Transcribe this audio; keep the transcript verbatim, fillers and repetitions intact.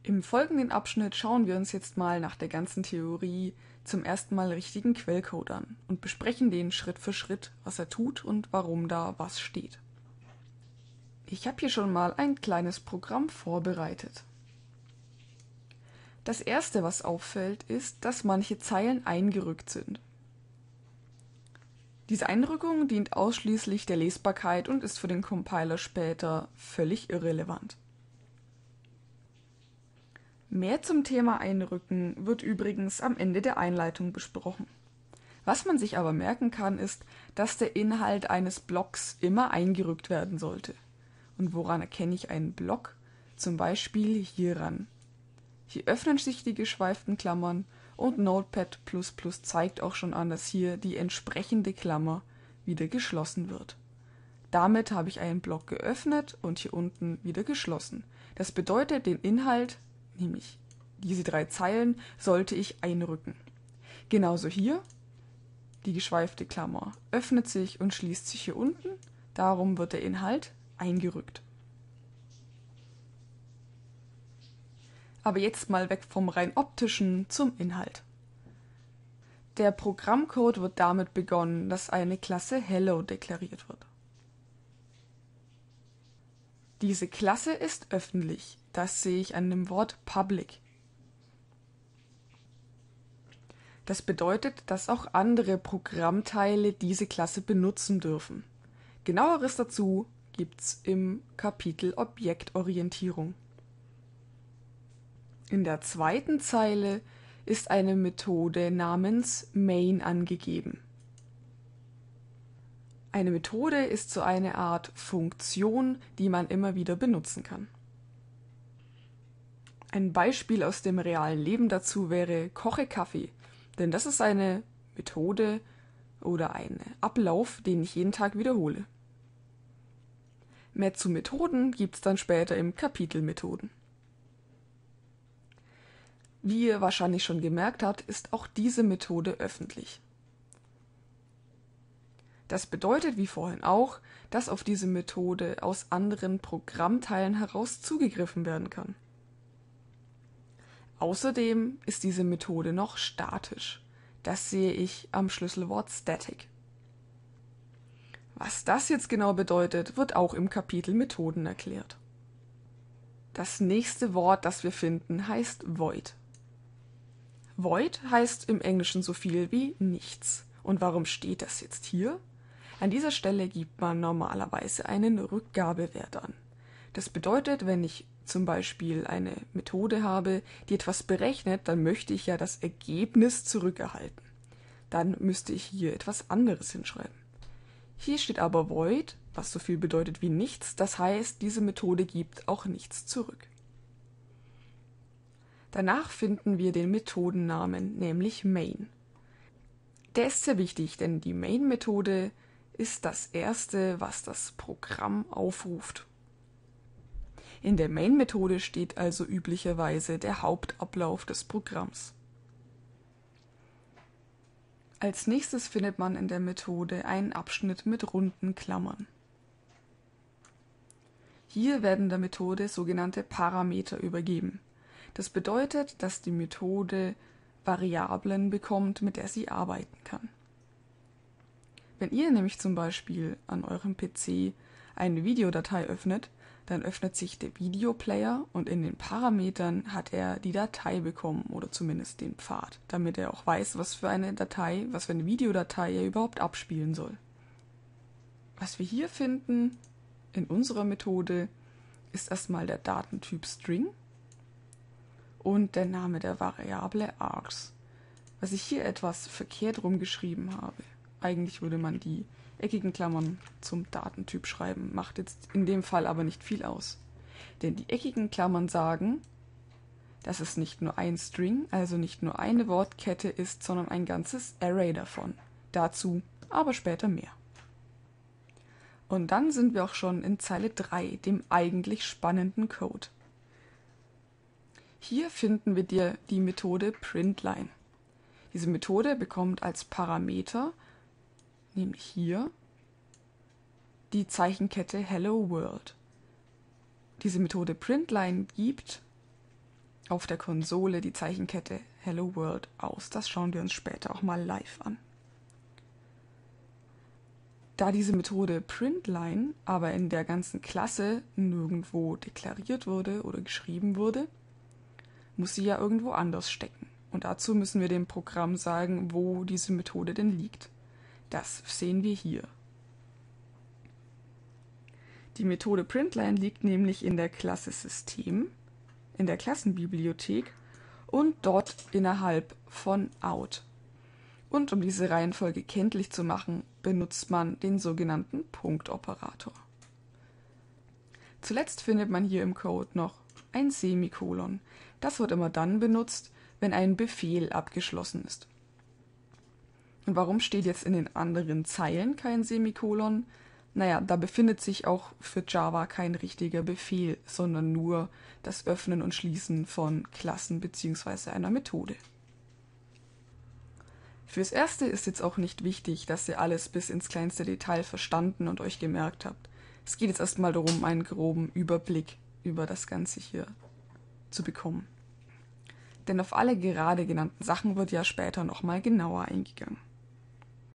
Im folgenden Abschnitt schauen wir uns jetzt mal nach der ganzen Theorie zum ersten Mal richtigen Quellcode an und besprechen den Schritt für Schritt, was er tut und warum da was steht. Ich habe hier schon mal ein kleines Programm vorbereitet. Das erste, was auffällt, ist, dass manche Zeilen eingerückt sind. Diese Einrückung dient ausschließlich der Lesbarkeit und ist für den Compiler später völlig irrelevant. Mehr zum Thema Einrücken wird übrigens am Ende der Einleitung besprochen. Was man sich aber merken kann, ist, dass der Inhalt eines Blocks immer eingerückt werden sollte. Und woran erkenne ich einen Block? Zum Beispiel hieran. Hier öffnen sich die geschweiften Klammern und Notepad plus plus zeigt auch schon an, dass hier die entsprechende Klammer wieder geschlossen wird. Damit habe ich einen Block geöffnet und hier unten wieder geschlossen. Das bedeutet, den Inhalt, nämlich diese drei Zeilen, sollte ich einrücken. Genauso hier, die geschweifte Klammer öffnet sich und schließt sich hier unten, darum wird der Inhalt eingerückt. Aber jetzt mal weg vom rein optischen zum Inhalt. Der Programmcode wird damit begonnen, dass eine Klasse Hello deklariert wird. Diese Klasse ist öffentlich, das sehe ich an dem Wort Public. Das bedeutet, dass auch andere Programmteile diese Klasse benutzen dürfen. Genaueres dazu gibt's im Kapitel Objektorientierung. In der zweiten Zeile ist eine Methode namens Main angegeben. Eine Methode ist so eine Art Funktion, die man immer wieder benutzen kann. Ein Beispiel aus dem realen Leben dazu wäre Koche Kaffee, denn das ist eine Methode oder ein Ablauf, den ich jeden Tag wiederhole. Mehr zu Methoden gibt's dann später im Kapitel Methoden. Wie ihr wahrscheinlich schon gemerkt habt, ist auch diese Methode öffentlich. Das bedeutet, wie vorhin auch, dass auf diese Methode aus anderen Programmteilen heraus zugegriffen werden kann. Außerdem ist diese Methode noch statisch. Das sehe ich am Schlüsselwort Static. Was das jetzt genau bedeutet, wird auch im Kapitel Methoden erklärt. Das nächste Wort, das wir finden, heißt Void. Void heißt im Englischen so viel wie nichts. Und warum steht das jetzt hier? An dieser Stelle gibt man normalerweise einen Rückgabewert an. Das bedeutet, wenn ich zum Beispiel eine Methode habe, die etwas berechnet, dann möchte ich ja das Ergebnis zurückerhalten. Dann müsste ich hier etwas anderes hinschreiben. Hier steht aber Void, was so viel bedeutet wie nichts, das heißt, diese Methode gibt auch nichts zurück. Danach finden wir den Methodennamen, nämlich Main. Der ist sehr wichtig, denn die Main-Methode ist das erste, was das Programm aufruft. In der Main-Methode steht also üblicherweise der Hauptablauf des Programms. Als nächstes findet man in der Methode einen Abschnitt mit runden Klammern. Hier werden der Methode sogenannte Parameter übergeben. Das bedeutet, dass die Methode Variablen bekommt, mit der sie arbeiten kann. Wenn ihr nämlich zum Beispiel an eurem P C eine Videodatei öffnet, dann öffnet sich der Videoplayer und in den Parametern hat er die Datei bekommen oder zumindest den Pfad, damit er auch weiß, was für eine Datei, was für eine Videodatei er überhaupt abspielen soll. Was wir hier finden in unserer Methode ist erstmal der Datentyp String und der Name der Variable args. Was ich hier etwas verkehrt rumgeschrieben habe. Eigentlich würde man die eckigen Klammern zum Datentyp schreiben, macht jetzt in dem Fall aber nicht viel aus. Denn die eckigen Klammern sagen, dass es nicht nur ein String, also nicht nur eine Wortkette ist, sondern ein ganzes Array davon. Dazu aber später mehr. Und dann sind wir auch schon in Zeile drei, dem eigentlich spannenden Code. Hier finden wir die, die Methode Println. Diese Methode bekommt als Parameter, nämlich hier, die Zeichenkette Hello World. Diese Methode Println gibt auf der Konsole die Zeichenkette Hello World aus. Das schauen wir uns später auch mal live an. Da diese Methode Printline aber in der ganzen Klasse nirgendwo deklariert wurde oder geschrieben wurde, muss sie ja irgendwo anders stecken. Und dazu müssen wir dem Programm sagen, wo diese Methode denn liegt. Das sehen wir hier. Die Methode Printline liegt nämlich in der Klasse System, in der Klassenbibliothek und dort innerhalb von Out. Und um diese Reihenfolge kenntlich zu machen, benutzt man den sogenannten Punktoperator. Zuletzt findet man hier im Code noch ein Semikolon. Das wird immer dann benutzt, wenn ein Befehl abgeschlossen ist. Und warum steht jetzt in den anderen Zeilen kein Semikolon? Naja, da befindet sich auch für Java kein richtiger Befehl, sondern nur das Öffnen und Schließen von Klassen bzw. einer Methode. Fürs Erste ist jetzt auch nicht wichtig, dass ihr alles bis ins kleinste Detail verstanden und euch gemerkt habt. Es geht jetzt erstmal darum, einen groben Überblick über das Ganze hier zu bekommen. Denn auf alle gerade genannten Sachen wird ja später nochmal genauer eingegangen.